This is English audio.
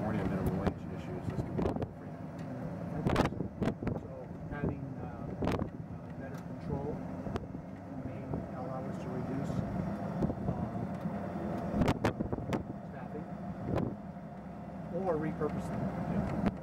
California minimum wage issues, this could be helpful for you. So having better control may allow us to reduce staffing or repurpose them. Yeah.